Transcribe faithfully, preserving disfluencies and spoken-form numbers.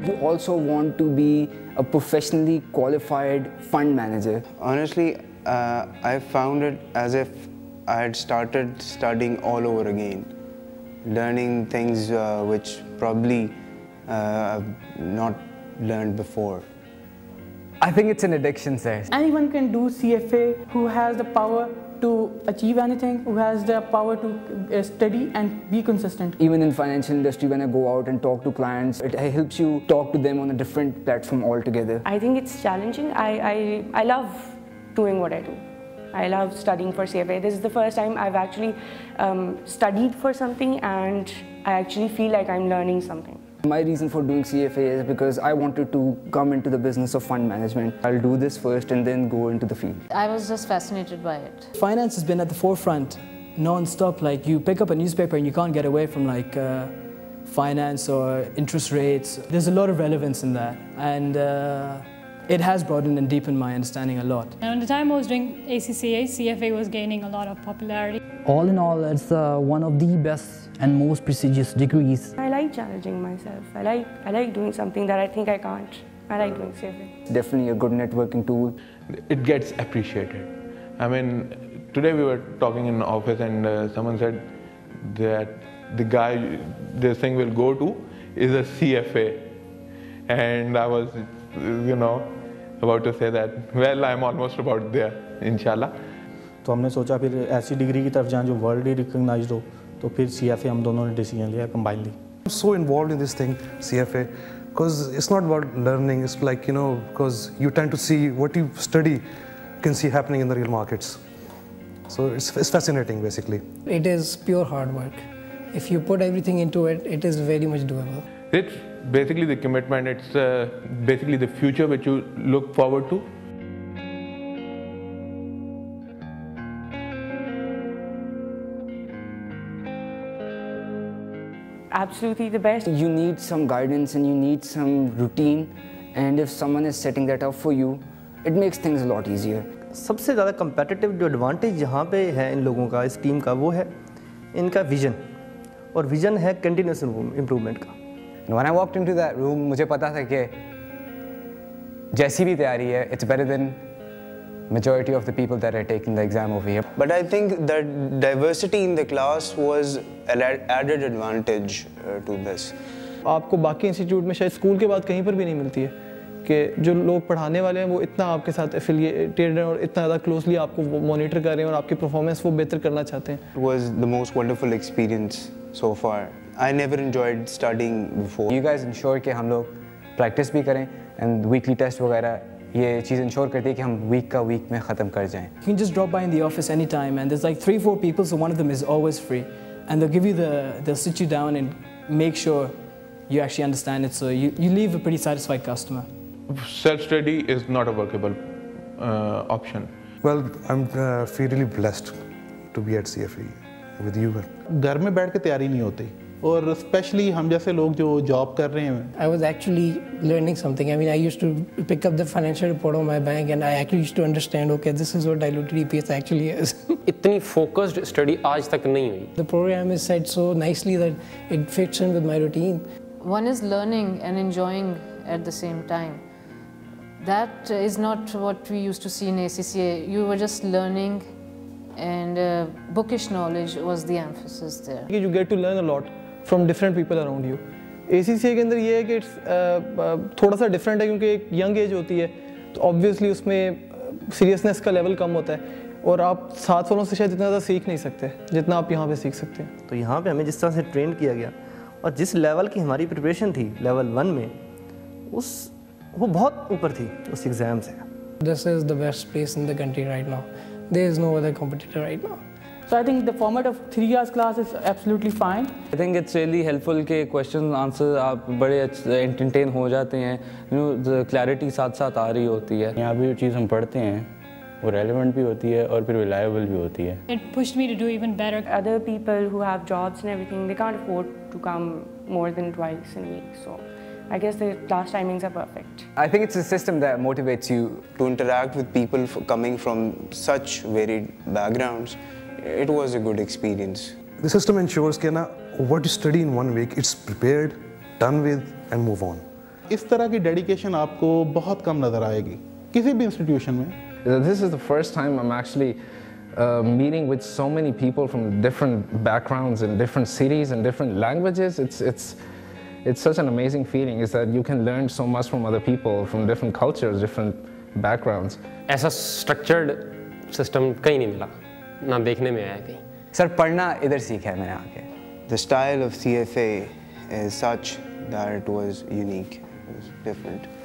You also want to be a professionally qualified fund manager. Honestly, uh, I found it as if I had started studying all over again, learning things uh, which probably uh, I've not learned before. I think it's an addiction, sir. Anyone can do C F A who has the power to achieve anything, who has the power to uh, study and be consistent. Even in financial industry, when I go out and talk to clients, it helps you talk to them on a different platform altogether. I think it's challenging. I, I, I love doing what I do. I love studying for C F A. This is the first time I've actually um, studied for something and I actually feel like I'm learning something. My reason for doing C F A is because I wanted to come into the business of fund management. I'll do this first and then go into the field. I was just fascinated by it. Finance has been at the forefront non-stop. Like, you pick up a newspaper and you can't get away from like uh, finance or interest rates. There's a lot of relevance in that, and uh, it has broadened and deepened my understanding a lot. And at the time I was doing A C C A, C F A was gaining a lot of popularity. All in all, it's uh, one of the best and most prestigious degrees. I like challenging myself. I like, I like doing something that I think I can't. I like doing C F A. It's definitely a good networking tool. It gets appreciated. I mean, today we were talking in the office and uh, someone said that the guy this thing will go to is a C F A. And I was, you know, about to say that, well, I'm almost about there, inshallah. तो हमने सोचा फिर ऐसी degree की तरफ जाएं जो world ही recognised हो, तो फिर C F A हम दोनों ने डिसीजन लिया combinedly. I'm so involved in this thing, C F A, because it's not about learning. It's like, you know, because you tend to see what you study, you can see happening in the real markets. So it's, it's fascinating, basically. It is pure hard work. If you put everything into it, it is very much doable. It's basically the commitment. It's uh, basically the future which you look forward to. Absolutely the best. You need some guidance and you need some routine, and if someone is setting that up for you, it makes things a lot easier. सबसे ज़्यादा competitive जो advantage यहाँ पे है इन लोगों का, इस team का, वो है इनका vision, और vision है continuous improvement का. When I walked into that room, मुझे पता था कि जैसी भी तैयारी है, it's better than majority of the people that are taking the exam over here. But I think that diversity in the class was an added advantage uh, to this. आपको बाकी इंस्टीट्यूट में शायद स्कूल के बाद कहीं पर भी नहीं मिलती है कि जो लोग पढ़ाने वाले हैं वो इतना आपके साथ एफिलिएटेड हैं और इतना ज़्यादा क्लोजली आपको मॉनिटर कर रहे हैं और आपकी परफॉर्मेंस वो बेहतर करना चाहते हैं. It was the most wonderful experience so far. I never enjoyed studying before. You guys ensure कि हम लोग प्रैक्टिस भी करें and weekly test वगैरह ये चीज़ इंश्योर करती है कि हम वीक का वीक में ख़त्म कर जाएं. You can just drop by in the office anytime, and there's like three, four people, so one of them is always free, and they'll give you the, they'll sit you down and make sure you actually understand it, so you, you leave a pretty satisfied customer. Self-study is not a workable uh, option. Well, I'm uh, feel really blessed to be at C F A with you. घर में बैठ के तैयारी नहीं होती, और specially हम जैसे लोग जो जॉब कर रहे हैं. I was actually learning something. I mean, I used to pick up the financial report on my bank, and I actually used to understand, okay, this is what diluted E P S actually is. इतनी focused study आज तक नहीं हुई. The program is set so nicely that it fits in with my routine. One is learning and enjoying at the same time. That is not what we used to see in A C C A. You were just learning, and uh, bookish knowledge was the emphasis there. You get to learn a lot from different people around you. A C C A के अंदर ये है कि it's थोड़ा सा different है क्योंकि एक young age होती है, तो obviously उसमें seriousness का level कम होता है और आप सात सालों से शायद इतना ज़्यादा सीख नहीं सकते जितना आप यहाँ पे सीख सकते हैं. तो यहाँ पे हमें जिस तरह से ट्रेन किया गया और जिस लेवल की हमारी प्रिपरेशन थी लेवल वन में, उस वो बहुत ऊपर थी उस एग्जाम से. This is the best place in the country right now. There is no other competitor right now. So I think the format of three hours class is absolutely fine. I think it's really helpful कि questions answers आप बड़े entertain हो जाते हैं. You know, the clarity साथ साथ आ रही होती है. यहाँ भी जो चीज़ हम पढ़ते हैं वो relevant भी होती है और फिर reliable भी होती है. It pushed me to do even better. Other people who have jobs and everything, they can't afford to come more than twice in a week. So I guess the class timings are perfect. I think it's a system that motivates you to interact with people coming from such varied backgrounds. It was a good experience. The system ensures that what you study in one week, it's prepared, done with, and move on. इस तरह की dedication आपको बहुत कम नज़र आएगी किसी भी institution में. This is the first time I'm actually uh, meeting with so many people from different backgrounds in different cities and different languages. It's, it's, it's such an amazing feeling is that you can learn so much from other people from different cultures, different backgrounds. ऐसा structured system कहीं नहीं मिला, ना देखने में आया कहीं. Sir पढ़ना इधर सीखा है मैंने आके. The style of C F A is such that it was unique, it was different.